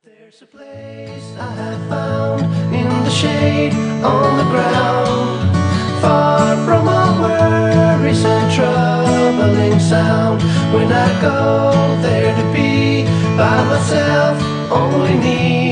There's a place I have found in the shade on the ground, far from all worries and troubling sound. When I go there to be by myself, only me.